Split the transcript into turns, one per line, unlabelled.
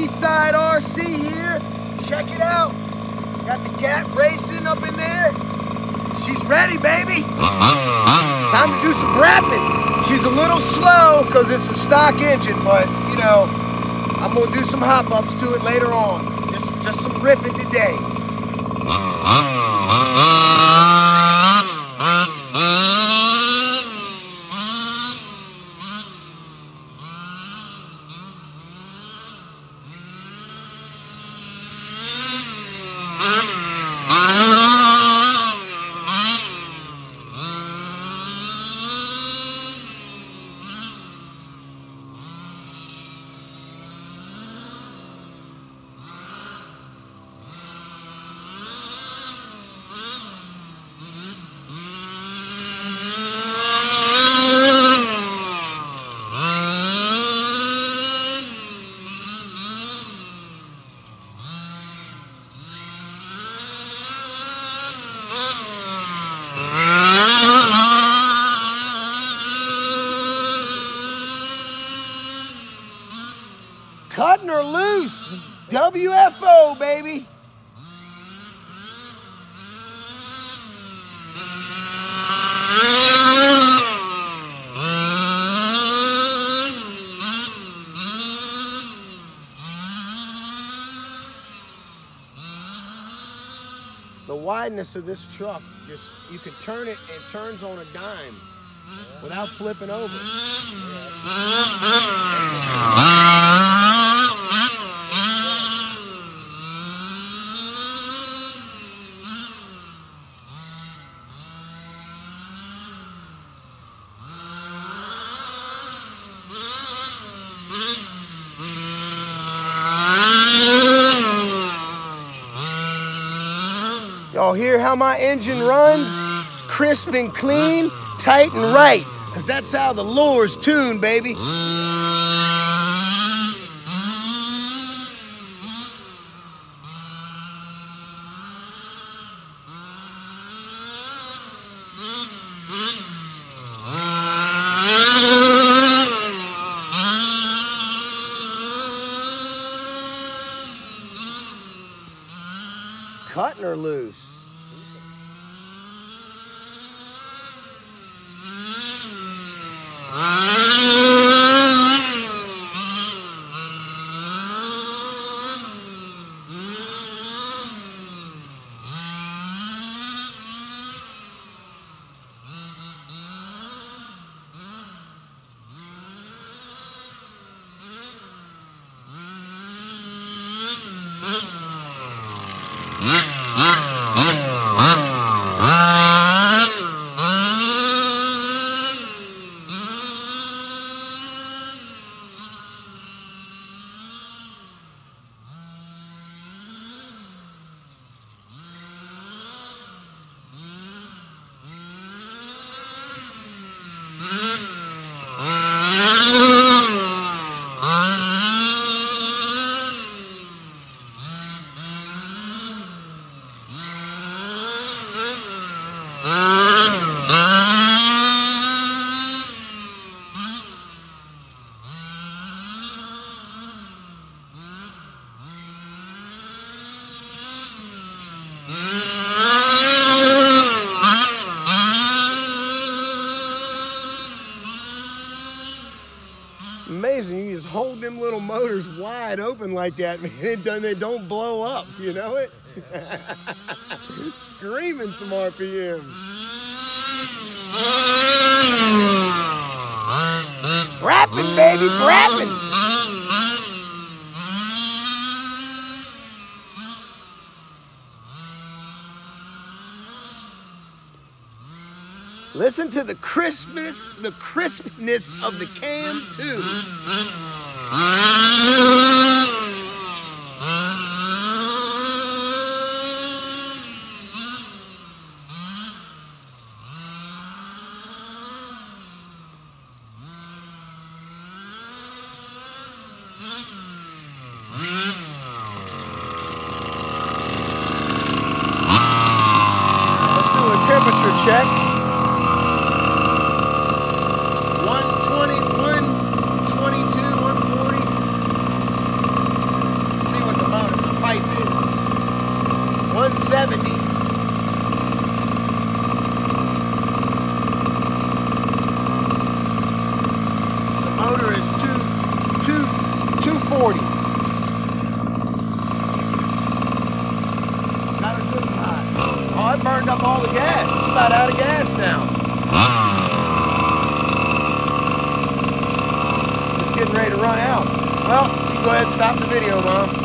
Seaside RC here. Check it out. Got the Gat racing up in there. She's ready, baby. Time to do some rapping. She's a little slow because it's a stock engine, but you know, I'm gonna do some hop-ups to it later on. Just some ripping today. Cutting her loose. WFO, baby. The wideness of this truck, just you can turn it and it turns on a dime without flipping over. Y'all hear how my engine runs? Crisp and clean, tight and right. Cause that's how the lure's tuned, baby. Cutting her loose. Amazing, you just hold them little motors wide open like that, man. They don't blow up, you know it? Screaming some RPMs. Rapping, baby, rapping. Listen to the crispness of the cam too. Let's do a temperature check. 120, 122, 140. about out of gas now. It's getting ready to run out. Well, you go ahead and stop the video, Mom.